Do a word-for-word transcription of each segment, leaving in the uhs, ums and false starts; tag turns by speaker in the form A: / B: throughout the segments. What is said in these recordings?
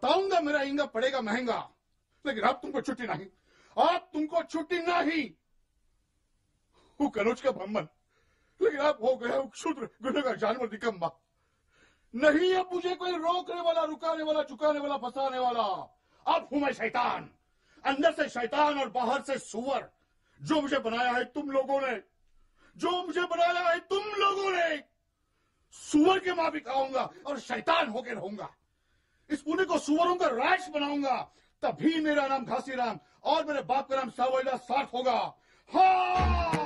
A: बताऊंगा मेरा इंगा पड़ेगा महंगा, लेकिन अब तुमको छुट्टी नहीं, अब तुमको छुट्टी नहीं। वो कनौज का ब्राह्मण, लेकिन आप हो गए क्षुद्र गुनेगार जानवर निकम्मा। नहीं अब मुझे कोई रोकने वाला, रुकाने वाला, झुकाने वाला, फंसाने वाला। अब हूं मैं शैतान, अंदर से शैतान और बाहर से सुअर। जो मुझे बनाया है तुम लोगों ने, जो मुझे बनाया है तुम लोगों ने, सुअर के मां भी खाऊंगा और शैतान होकर रहूंगा। इस पुणे को सुअरों का राज बनाऊंगा, तभी मेरा नाम घासीराम और मेरे बाप का नाम सावळीला सार्थ होगा। हाँ।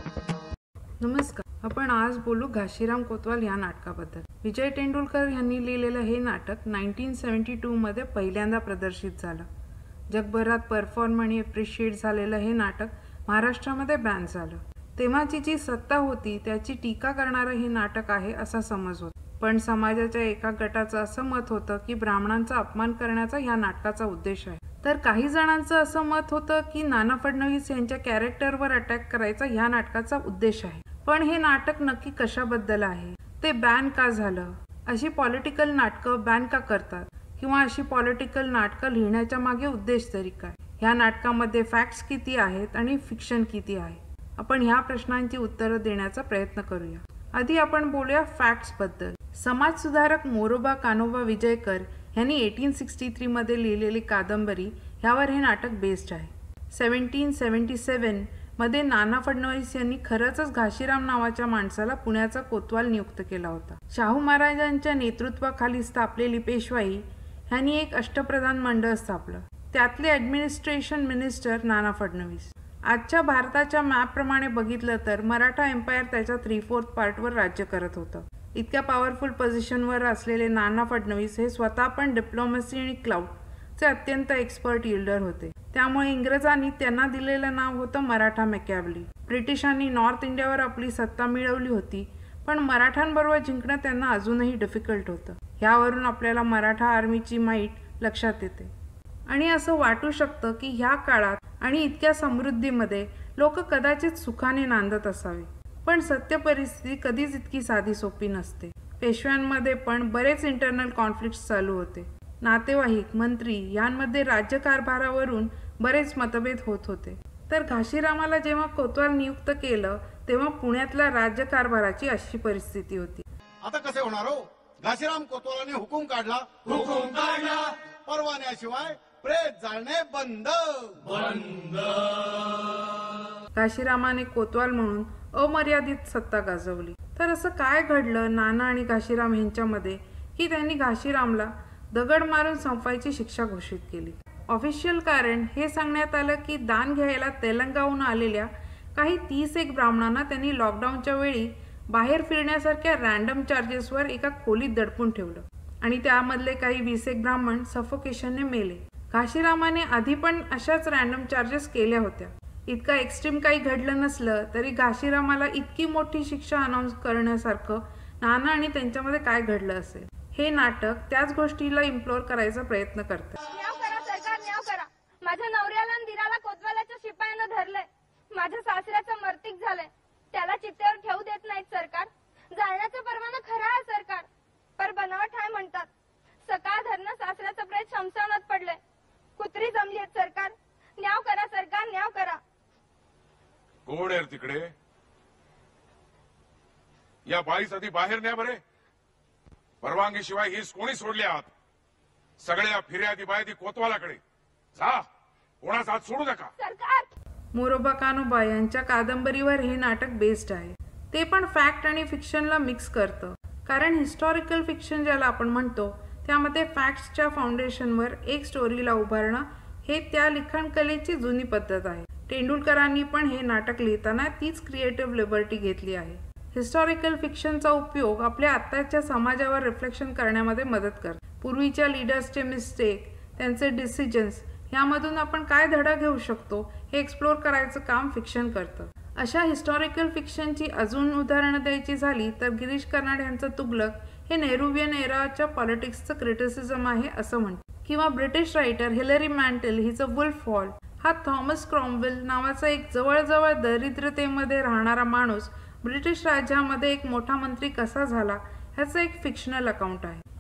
B: नमस्कार, आपण आज बोलू घाशीराम कोतवाल या नाटकाबद्दल। विजय तेंडुलकर यांनी लिहिलेलं हे नाटक नाईन्टीन सेव्हन्टी टू मध्ये पहिल्यांदा प्रदर्शित झालं। जगभरात परफॉर्म आणि अप्रिशिएट झालेलं हे नाटक महाराष्ट्रामध्ये बॅन झालं। तेव्हाची जी सत्ता होती त्याची टीका करणारं हे नाटक आहे असा समज होता, पण समाजाच्या एका गटाचं असं मत होतं की ब्राह्मणांचा अपमान करण्याचा ह्या नाटकाचा उद्देश आहे, तर काही जणांचं असं मत होतं की नाना फडणवीस यांच्या कॅरेक्टरवर अटॅक करायचा ह्या नाटकाचा उद्देश आहे। पण हे नाटक नक्की कशाबद्दल आहे, ते बॅन का झालं, अशी पॉलिटिकल नाटकं बॅन का करतात, किंवा अशी पॉलिटिकल नाटकं लिहिण्याच्या मागे उद्देश तरी काय, ह्या नाटकामध्ये फॅक्ट्स किती आहेत आणि फिक्शन किती आहे, आपण ह्या प्रश्नांची उत्तरं देण्याचा प्रयत्न करूया। आधी आपण बोलूया फॅक्ट्स बद्दल। समाजसुधारक मोरोबा कान्होबा विजयकर यांनी एटीन सिक्स्टी थ्री मध्ये लिहिलेली कादंबरी ह्यावर हे नाटक बेस्ड आहे। सेव्हन्टीन सेव्हन्टी सेवन मध्ये नाना फडणवीस यांनी खरंच घाशीराम नावाच्या माणसाला पुण्याचा कोतवाल नियुक्त केला होता। शाहू महाराजांच्या नेतृत्वाखाली स्थापलेली पेशवाई यांनी एक अष्टप्रधान मंडळ स्थापलं, त्यातले ॲडमिनिस्ट्रेशन मिनिस्टर नाना फडणवीस। आजच्या भारताच्या मॅप प्रमाणे बघितलं तर मराठा एम्पायर त्याच्या थ्री फोर्थ पार्टवर राज्य करत होतं। इतक्या पॉवरफुल पोझिशनवर असलेले नाना फडणवीस हे स्वतः पण डिप्लोमसी आणि क्लाउडचे अत्यंत एक्सपर्ट यिल्डर होते, त्यामुळे इंग्रजांनी त्यांना दिलेलं नाव होतं मराठा मॅकॅव्हली। ब्रिटिशांनी नॉर्थ इंडियावर आपली सत्ता मिळवली होती, पण मराठ्यांबरोबर जिंकणं त्यांना अजूनही डिफिकल्ट होतं। ह्यावरून आपल्याला मराठा आर्मीची माईट लक्षात येते। आणि असं वाटू शकतं की ह्या काळात आणि इतक्या समृद्धीमध्ये लोक कदाचित सुखाने नांदत असावे, पण सत्य परिस्थिती कधीच इतकी साधी सोपी नसते। पेशव्यांमध्ये पण बरेच इंटरनल कॉन्फ्लिक्ट्स चालू होते। नातेवाईक, मंत्री यांमध्ये राज्यकारभारावरून बरेच मतभेद होत होते। तर घाशीरामाला जेव्हा कोतवाल नियुक्त केलं तेव्हा पुण्यातल्या राज्यकारभाराची अशी परिस्थिती होती।
A: आता कसे होणार हो? घाशीराम कोतवालाने हुकूम काढला, हुकूम काढला, परवान्याशिवाय प्रेत जाळणे बंद बंद।
B: घाशीरामाने कोतवाल म्हणून अमर्यादित सत्ता गाजवली। तर असं काय घडलं नाना आणि घाशीराम यांच्यामध्ये की त्यांनी घाशीरामला दगड मारून संपायची शिक्षा घोषित केली। ऑफिशियल कारण हे सांगण्यात आलं की दान घ्यायला तेलंगावहून आलेल्या काही तीस एक ब्राह्मणांना त्यांनी लॉकडाऊनच्या वेळी बाहेर फिरण्यासारख्या रॅन्डम चार्जेसवर एका खोलीत दडपून ठेवलं आणि त्यामधले काही वीस एक ब्राह्मण सफोकेशनने मेले। घाशीरामाने आधी पण अशाच रॅन्डम चार्जेस केल्या होत्या। इतका एक्स्ट्रीम काही घडलं नसलं तरी घाशीरामाला इतकी मोठी शिक्षा अनाऊन्स करण्यासारखं नाना आणि त्यांच्यामध्ये काय घडलं असेल, हे नाटक त्याच गोष्टीला इम्प्लोर करायचा प्रयत्न करतं।
C: न्याव करा सरकार, न्याव करा। माझ्या नवऱ्याला आणि दिराला कोतवालाच्या शिपायानं धरलंय, माझ्या सासऱ्याचं मर्तिक झालंय, त्याला चित्त्यावर ठेवू देत नाहीत सरकार। जाळण्याचा परवाना खरा आहे सरकार, पर बनावट आहे म्हणतात। सकाळ धरणं सासऱ्याचं प्रेत शमशानात पडलंय, कुत्री जमली आहेत सरकार। न्याव करा सरकार, न्याव करा।
D: कोण आहे तिकडे? या बाईसाठी बाहेर न्या बरे। परवानगीशिवाय हीच कोणी सोडली आहात? सगळ्या फिर्यादी बायदी कोतवालाकडे जा, कोणाचा हात सोडू नका
C: सरकार।
B: मोरोबा कान्होबा यांच्या कादंबरीवर हे नाटक बेस्ड आहे। ते पण फॅक्ट आणि फिक्शनला मिक्स करतं, कारण हिस्टॉरिकल फिक्शन ज्याला आपण म्हणतो त्यामध्ये फॅक्ट्सच्या फाउंडेशनवर एक स्टोरीला उभारणं हे त्या लिखाण कलेची जुनी पद्धत आहे। तेंडुलकरांनी पण हे नाटक लिहिताना तीच क्रिएटिव्ह लिबर्टी घेतली आहे। हिस्टॉरिकल फिक्शनचा उपयोग आपल्या आत्ताच्या समाजावर रिफ्लेक्शन करण्यामध्ये मदत करतो। पूर्वीच्या लीडर्सचे मिस्टेक, त्यांचे डिसिजन्स यामधून आपण काय धडा घेऊ शकतो हे एक्सप्लोर करायचं काम फिक्शन करतं। अशा हिस्टॉरिकल फिक्शनची अजून उदाहरणं द्यायची झाली तर गिरीश कर्नाड यांचं तुगलक हे नेहरूवियन एराच्या पॉलिटिक्सचं क्रिटिसिझम आहे असं म्हणतं, किंवा ब्रिटिश रायटर हिलरी मॅन्टेल हिचं वुल्फ हॉल हा थॉमस क्रॉमवेल नावाचा एक जवळजवळ दरिद्रतेमध्ये राहणारा माणूस ब्रिटिश राज्यामध्ये एक मोठा मंत्री कसा झाला ह्याचं एक फिक्शनल अकाउंट आहे।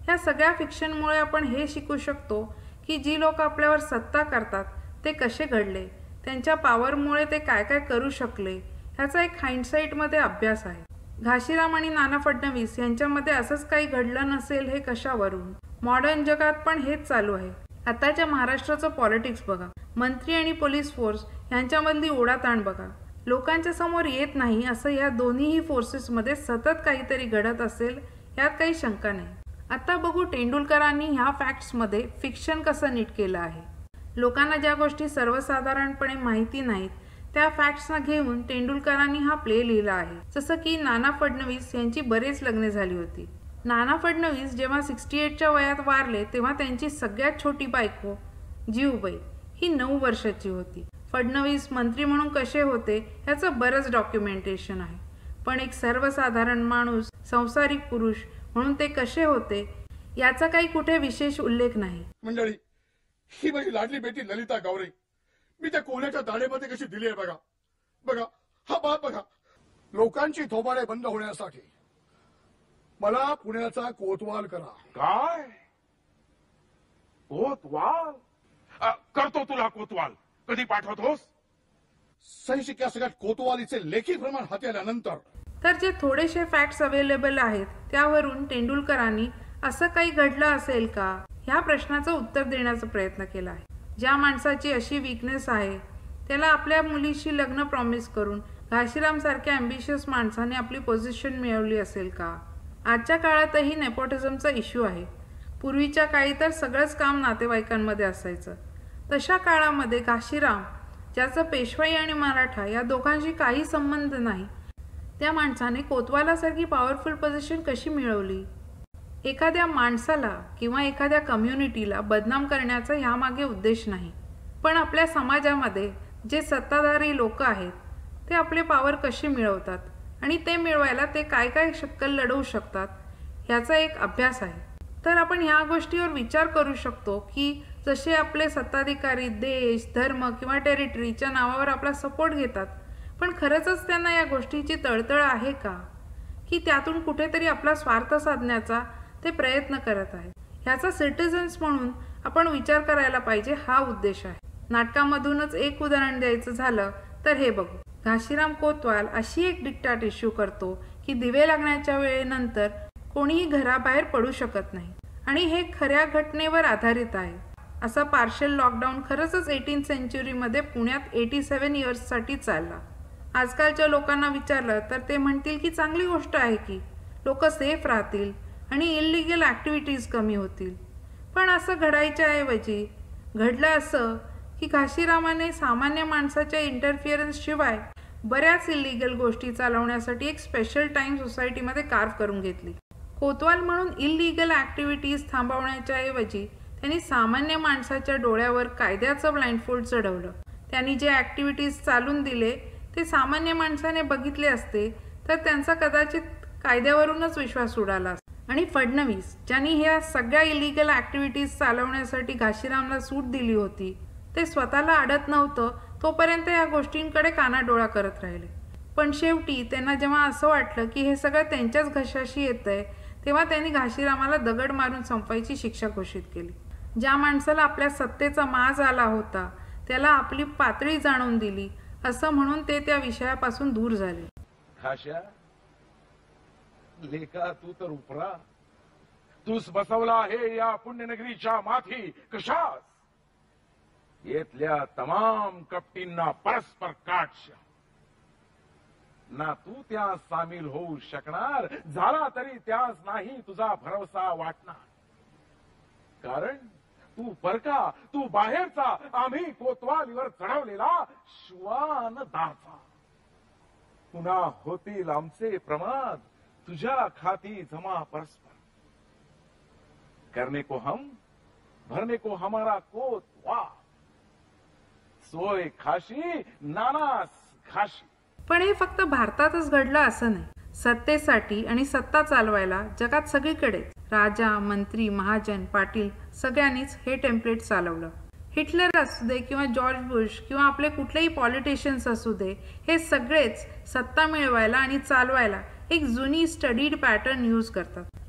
B: या सगळ्या फिक्शनमुळे आपण हे शिकू शकतो की जी लोक आपल्यावर सत्ता करतात ते कसे घडले, त्यांच्या पॉवरमुळे ते काय काय करू शकले, ह्याचा एक हाइंडसाईटमध्ये अभ्यास आहे. घाशीराम आणि नाना फडणवीस यांच्यामध्ये असंच काही घडलं नसेल हे कशावरून? मॉडर्न जगात पण हेच चालू आहे. आताच्या महाराष्ट्राचं पॉलिटिक्स बघा, मंत्री आणि पोलीस फोर्स यांच्यामधली ओढाताण बघा. लोकांच्या समोर येत नाही असं या दोन्हीही फोर्सेसमध्ये सतत काहीतरी घडत असेल यात काही शंका नाही. आता बघू तेंडुलकरांनी ह्या फॅक्ट्समध्ये फिक्शन कसं नीट केलं आहे. लोकांना ज्या गोष्टी सर्वसाधारणपणे माहिती नाहीत त्या फॅक्ट्सना घेऊन तेंडुलकरांनी हा प्ले लिहिला आहे. जसं की नाना फडणवीस यांची बरेच लग्ने झाली होती. नाना फडणवीस जेव्हा सिक्स्टी एटच्या वयात वारले तेव्हा त्यांची सगळ्यात छोटी बायको जीवबाई ही नऊ वर्षाची होती. फडणवीस मंत्री म्हणून कसे होते याचं बरंच डॉक्युमेंटेशन आहे, पण एक सर्वसाधारण माणूस, संसारिक पुरुष म्हणून ते कसे होते याचा काही कुठे विशेष उल्लेख नाही.
A: मंडळी, ही माझी लाडली बेटी ललिता गावरे, मी त्या कोण्याच्या दाढेमध्ये कशी दिली आहे बघा. बघा हा बाप बघा. लोकांची थोबाडे बंद होण्यासाठी मला पुण्याचा कोतवाल करा.
D: काय कोतवाल? अ, करतो तुला कोतवाल. कधी पाठवतोस?
A: सही शिक्क्या सगळ्यात कोतवालीचे लेखी प्रमाण हाती आल्यानंतर.
B: तर जे थोडेसे फॅक्ट्स अवेलेबल आहेत त्यावरून तेंडुलकरांनी असं काही घडलं असेल का ह्या प्रश्नाचं उत्तर देण्याचा प्रयत्न केला आहे. ज्या माणसाची अशी वीकनेस आहे त्याला आपल्या मुलीशी लग्न प्रॉमिस करून घाशीराम सारख्या ॲम्बिशियस माणसाने आपली पोझिशन मिळवली असेल का? आजच्या काळातही नेपोटिझमचा इश्यू आहे. पूर्वीच्या काळी तर सगळंच काम नातेवाईकांमध्ये असायचं. तशा काळामध्ये घाशीराम, ज्याचं पेशवाई आणि मराठा या दोघांशी काही संबंध नाही, त्या माणसाने कोतवालासारखी पॉवरफुल पोझिशन कशी मिळवली? एखाद्या माणसाला किंवा एखाद्या कम्युनिटीला बदनाम करण्याचा ह्यामागे उद्देश नाही, पण आपल्या समाजामध्ये जे सत्ताधारी लोक आहेत ते आपले पॉवर कशी मिळवतात आणि ते मिळवायला ते काय काय शक्कल लढवू शकतात ह्याचा एक अभ्यास आहे. तर आपण ह्या गोष्टीवर विचार करू शकतो की जसे आपले सत्ताधिकारी देश, धर्म किंवा टेरिटरीच्या नावावर आपला सपोर्ट घेतात, पण खरंच त्यांना या गोष्टीची तळतळ आहे का, की त्यातून कुठेतरी आपला स्वार्थ साधण्याचा ते प्रयत्न करत आहेत? ह्याचा सिटिझन्स म्हणून आपण विचार करायला पाहिजे, हा उद्देश आहे. नाटकामधूनच एक उदाहरण द्यायचं झालं तर हे बघू. घाशीराम कोतवाल अशी एक डिक्टाट इश्यू करतो की दिवे लागण्याच्या वेळेनंतर कोणीही घराबाहेर पडू शकत नाही आणि हे खऱ्या घटनेवर आधारित आहे. असा पार्शल लॉकडाऊन खरंच एटीन सेंचुरीमध्ये पुण्यात एटी सेवन इयर्ससाठी चालला. आजकालच्या लोकांना विचारलं तर ते म्हणतील की चांगली गोष्ट आहे की लोक सेफ राहतील आणि इलिगल ॲक्टिव्हिटीज कमी होतील. पण असं घडायच्या ऐवजी घडलं असं की घाशीरामाने सामान्य माणसाच्या इंटरफिअरन्सशिवाय बऱ्याच इलिगल गोष्टी चालवण्यासाठी एक स्पेशल टाईम सोसायटीमध्ये कार्व करून घेतली. कोतवाल म्हणून इलिगल ॲक्टिव्हिटीज थांबवण्याच्या ऐवजी त्यांनी सामान्य माणसाच्या डोळ्यावर कायद्याचं ब्लाइंडफोल्ड चढवलं. त्यांनी जे ॲक्टिव्हिटीज चालून दिले ते सामान्य माणसाने बघितले असते तर त्यांचा कदाचित कायद्यावरूनच विश्वास उडाला असता. आणि फडणवीस, ज्यांनी ह्या सगळ्या इलिगल ॲक्टिव्हिटीज चालवण्यासाठी घाशीरामला सूट दिली होती, ते स्वतःला अडत नव्हतं तोपर्यंत या गोष्टींकडे कानाडोळा करत राहिले. पण शेवटी त्यांना जेव्हा असं वाटलं की हे सगळं त्यांच्याच घशाशी येतंय तेव्हा त्यांनी घाशीरामाला दगड मारून संपायची शिक्षा घोषित केली. ज्या माणसाला आपल्या सत्तेचा माज आला होता त्याला आपली पातळी जाणून दिली असं म्हणून ते त्या विषयापासून दूर झाले.
D: घाशा लेका तू तर उपरा, तूच बसवला आहे या पुण्यनगरीच्या माथी कशास. येथल्या तमाम कपटींना परस्पर काटश ना तू त्यास सामील होऊ शकणार, झाला तरी त्यास नाही तुझा भरवसा वाटणार. कारण तू परका, तू बाहेरचा, आम्ही कोतवालीवर चढवलेला श्वान दाचा. पुन्हा होतील आमचे प्रमाद तुझ्या खाती जमा परस्पर. करने को हम, भरने को हमारा कोतवाल. सोय खाशी, नानास खाशी.
B: पण हे फक्त भारतातच घडलं असं नाही. सत्तेसाठी आणि सत्ता चालवायला जगात सगळीकडे राजा, मंत्री, महाजन, पाटील सगळ्यांनीच हे टेम्पलेट चालवलं. हिटलर असू दे किंवा जॉर्ज बुश किंवा आपले कुठलेही पॉलिटिशियन्स असू दे, हे सगळेच सत्ता मिळवायला आणि चालवायला एक जुनी स्टडीड पॅटर्न यूज करतात.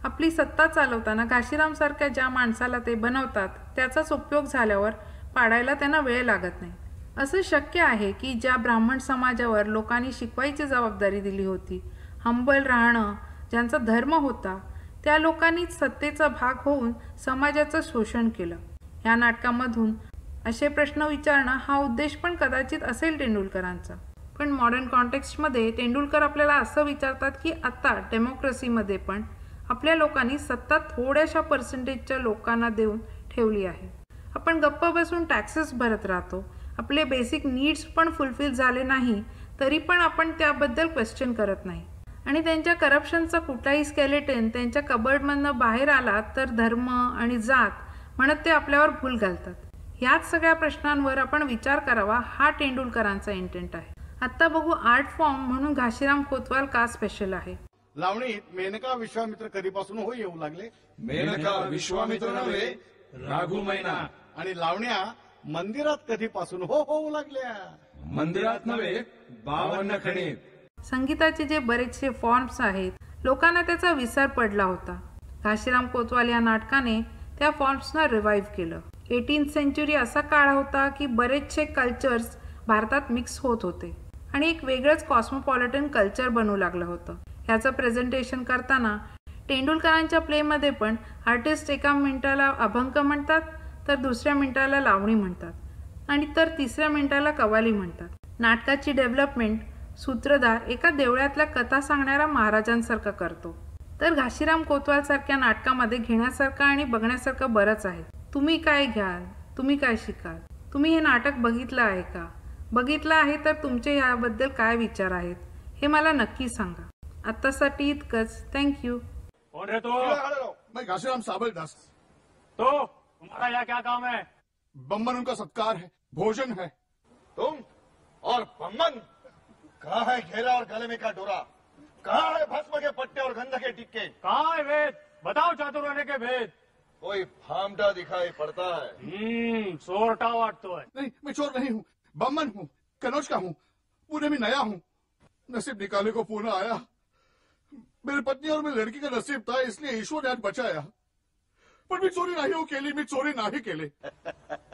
B: आपली सत्ता चालवताना घाशीरामसारख्या ज्या माणसाला ते बनवतात त्याचाच उपयोग झाल्यावर पाडायला त्यांना वेळ लागत नाही. असं शक्य आहे की ज्या ब्राह्मण समाजावर लोकांनी शिकवायची जबाबदारी दिली होती, हंबल राहणं ज्यांचा धर्म होता, त्या लोकांनीच सत्तेचा भाग होऊन समाजाचं शोषण केलं. या नाटकामधून असे प्रश्न विचारणं हा उद्देश पण कदाचित असेल तेंडुलकरांचा. पण मॉडर्न कॉन्टेक्स्टमध्ये तेंडुलकर आपल्याला असं विचारतात की आता डेमोक्रेसीमध्ये पण आपल्या लोकांनी सत्ता थोड्याशा पर्सेंटेजच्या लोकांना देऊन ठेवली आहे. आपण गप्प बसून टॅक्सेस भरत राहतो, आपले बेसिक नीड्स पण फुलफिल झाले नाही तरी पण आपण त्याबद्दल क्वेश्चन करत नाही. आणि त्यांच्या करप्शनचा कुठलाही स्केलेटन त्यांच्या कबर्डमधनं बाहेर आला तर धर्म आणि जात म्हणत ते आपल्यावर भूल घालतात. ह्याच सगळ्या प्रश्नांवर आपण विचार करावा हा तेंडुलकरांचा इंटेंट आहे. आता बघू आर्ट फॉर्म म्हणून घाशीराम कोतवाल का स्पेशल आहे.
A: लावणीत मेनका विश्वामित्र कधीपासून हो येऊ लागले.
E: मेनका विश्वामित्र नव्हे, राघू मैना.
A: आणि लावण्या मंदिरात कधीपासून हो होऊ लागल्या.
E: मंदिरात नव्हे, बावन्न खणीत.
B: संगीताचे जे बरेचसे फॉर्म्स आहेत, लोकांना त्याचा विसर पडला होता. घाशीराम कोतवाल या नाटकाने त्या फॉर्म्सना रिवाईव्ह केलं. एटीन्थ सेंचुरी असा काळ होता की बरेचसे कल्चर्स भारतात मिक्स होत होते आणि एक वेगळंच कॉस्मोपॉलिटन कल्चर बनू लागलं होतं. ह्याचं प्रेझेंटेशन करताना तेंडुलकरांच्या प्लेमध्ये पण आर्टिस्ट एका मिनिटाला अभंग म्हणतात, तर दुसऱ्या मिनिटाला लावणी म्हणतात आणि तर तिसऱ्या मिनिटाला कव्वाली म्हणतात. नाटकाची डेव्हलपमेंट सूत्रधार एका देवळातल्या कथा सांगणाऱ्या महाराजांसारखा करतो. तर घाशीराम कोतवाल सारख्या नाटकामध्ये घेण्यासारखं आणि बघण्यासारखं बरंच आहे. तुम्ही काय घ्याल, तुम्ही काय शिकाल, तुम्ही हे नाटक बघितलं आहे का, बघितलं आहे तर तुमचे याबद्दल काय विचार आहेत हे मला नक्की सांगा. आत्तासाठी इतकंच. थँक्यू.
F: कौन है तो?
A: मैं घाशीराम साबलदास.
F: तो तुम्हारा यहाँ क्या काम है?
A: बम्बन उनका सत्कार है, भोजन है.
G: तुम और बम्मन? कहाँ है घेरा और गले में का डोरा? कहाँ है भस्म के पट्टे और गंध के टिक्के?
F: कहाँ है वेद? बताओ चातुर रहने के भेद.
G: कोई फामटा दिखाई पड़ता है.
F: हम्म सोरटा वाटतो है.
A: नहीं, मैं चोर नहीं हूँ, बम्बन हूँ, कनौज का हूँ, पुणे में नया हूँ. नसीब निकाले को पुणे आया. मेरी पत्नी और मेरी लड़की का नसीब था, इसलिए ईश्वर ने आज बचाया. पण मी चोरी नाही हो केली, मी चोरी नाही केली.